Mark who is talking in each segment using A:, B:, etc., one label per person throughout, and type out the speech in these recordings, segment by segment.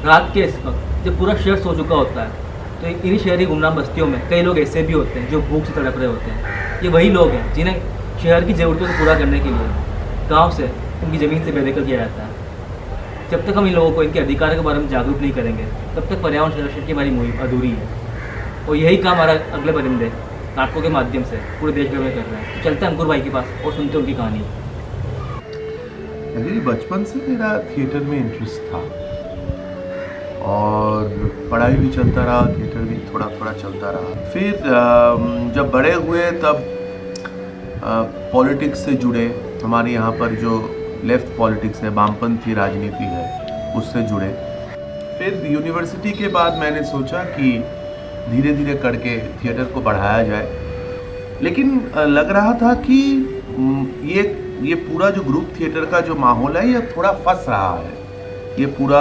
A: रात के इस वक्त जब पूरा शहर सो चुका होता है, तो इन्हीं शहरी गुमनाम बस्तियों में कई लोग ऐसे भी होते हैं जो भूख से तड़प रहे होते हैं। ये वही लोग हैं जिन्हें शहर की ज़रूरतों को पूरा करने के लिए गांव से उनकी ज़मीन से बेदखल किया जाता है। जब तक हम इन लोगों को इनके अधिकार के बारे में जागरूक नहीं करेंगे, तब तक पर्यावरण संरक्षण की हमारी मुहिम अधूरी है। और यही काम हमारा अगले परिंदे नाटकों के माध्यम से पूरे देश भर में कर रहे हैं। तो चलते हैं अंकुर भाई के पास और सुनते उनकी कहानी।
B: मेरी बचपन से मेरा थिएटर में इंटरेस्ट था और पढ़ाई भी चलता रहा, थिएटर भी थोड़ा थोड़ा चलता रहा। फिर जब बड़े हुए तब पॉलिटिक्स से जुड़े। हमारे यहाँ पर जो लेफ्ट पॉलिटिक्स है, वामपंथी राजनीति है, उससे जुड़े। फिर यूनिवर्सिटी के बाद मैंने सोचा कि धीरे धीरे करके थिएटर को बढ़ाया जाए, लेकिन लग रहा था कि ये पूरा जो ग्रुप थिएटर का जो माहौल है ये थोड़ा फंस रहा है। ये पूरा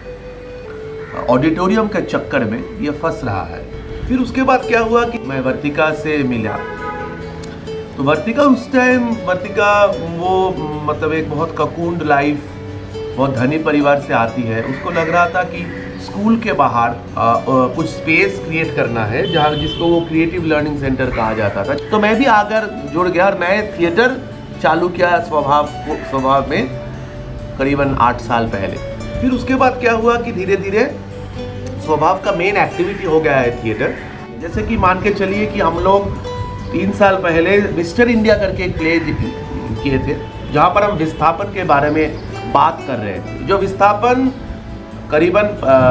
B: ऑडिटोरियम के चक्कर में ये फंस रहा है। फिर उसके बाद क्या हुआ कि मैं वर्तिका से मिला। तो वर्तिका उस टाइम वो मतलब एक बहुत ककून्ड लाइफ, बहुत धनी परिवार से आती है। उसको लग रहा था कि स्कूल के बाहर कुछ स्पेस क्रिएट करना है जहाँ जिसको वो क्रिएटिव लर्निंग सेंटर कहा जाता था। तो मैं भी आकर जुड़ गया और मैं थिएटर चालू किया स्वभाव में करीबन 8 साल पहले। फिर उसके बाद क्या हुआ कि धीरे धीरे स्वभाव का मेन एक्टिविटी हो गया है थिएटर। जैसे कि मान के चलिए कि हम लोग 3 साल पहले मिस्टर इंडिया करके एक प्ले किए थे, जहाँ पर हम विस्थापन के बारे में बात कर रहे थे। जो विस्थापन करीबन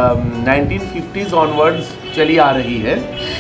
B: 1950s ऑनवर्ड्स चली आ रही है,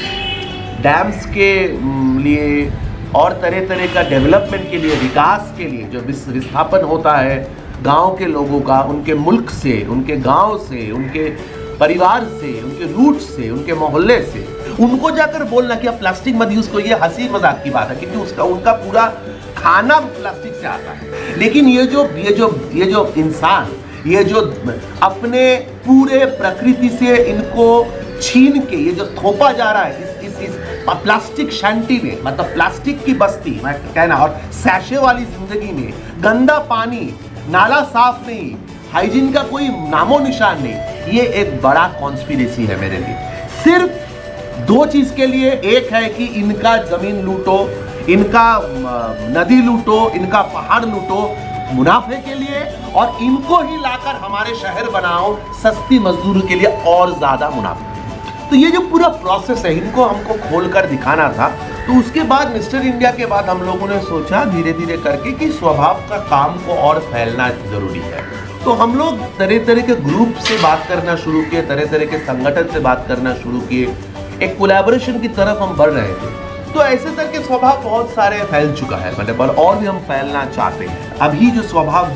B: डैम्स के लिए और तरह तरह का डेवलपमेंट के लिए, विकास के लिए जो विस्थापन होता है गांव के लोगों का, उनके मुल्क से, उनके गांव से, उनके परिवार से, उनके रूट से, उनके मोहल्ले से, उनको जाकर बोलना कि आप प्लास्टिक मत यूज करिए, हंसी मजाक की बात है क्योंकि उनका पूरा खाना प्लास्टिक से आता है। लेकिन ये जो इंसान, ये जो अपने पूरे प्रकृति से इनको छीन के ये जो थोपा जा रहा है इस प्लास्टिक शैंटी में, मतलब प्लास्टिक की बस्ती मैं कहना, और सैशे वाली जिंदगी में, गंदा पानी, नाला साफ नहीं, हाइजीन का कोई नामो निशान नहीं। ये एक बड़ा कॉन्स्पिरेसी है मेरे लिए, सिर्फ 2 चीज के लिए। एक है कि इनका जमीन लूटो, इनका नदी लूटो, इनका पहाड़ लूटो मुनाफे के लिए, और इनको ही लाकर हमारे शहर बनाओ सस्ती मजदूरी के लिए और ज्यादा मुनाफा। तो ये जो पूरा प्रोसेस है, इनको हमको खोलकर दिखाना था। तो उसके बाद मिस्टर इंडिया के बाद हम लोगों ने सोचा धीरे धीरे करके कि स्वभाव का काम को और फैलना जरूरी है। तो हम लोग तरह तरह के ग्रुप से बात करना शुरू किए, तरह तरह के संगठन से बात करना शुरू किए, एक कोलैबोरेशन की तरफ हम बढ़ रहे थे। तो ऐसे करके स्वभाव बहुत सारे फैल चुका है, मतलब और भी हम फैलना चाहते हैं। अभी जो स्वभाव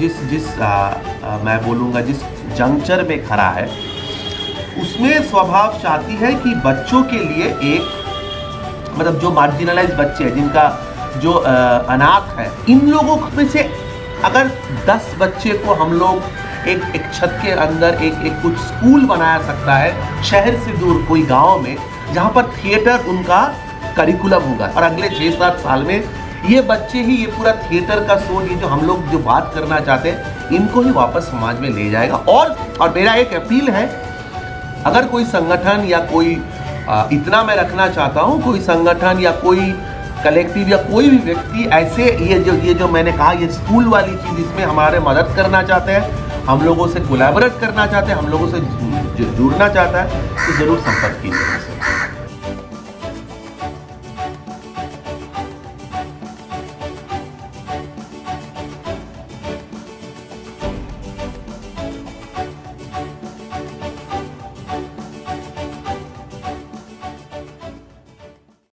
B: मैं बोलूँगा जिस जंक्चर में खड़ा है, उसमें स्वभाव चाहती है कि बच्चों के लिए एक, मतलब जो मार्जिनलाइज बच्चे हैं, जिनका जो अनाथ है, इन लोगों में से अगर 10 बच्चे को हम लोग एक छत के अंदर एक कुछ स्कूल बनाया सकता है, शहर से दूर कोई गांव में, जहां पर थिएटर उनका करिकुलम होगा। और अगले 6-7 साल में ये बच्चे ही ये पूरा थिएटर का सोच, ये जो हम लोग जो बात करना चाहते हैं, इनको ही वापस समाज में ले जाएगा। और मेरा एक अपील है, अगर कोई संगठन या कोई इतना मैं रखना चाहता हूँ, कोई संगठन या कोई कलेक्टिव या कोई भी व्यक्ति ऐसे ये जो मैंने कहा ये स्कूल वाली चीज़, इसमें हमारे मदद करना चाहते हैं, हम लोगों से कोलैबोरेट करना चाहते हैं, हम लोगों से जुड़ना चाहता है, तो ज़रूर संपर्क कीजिए।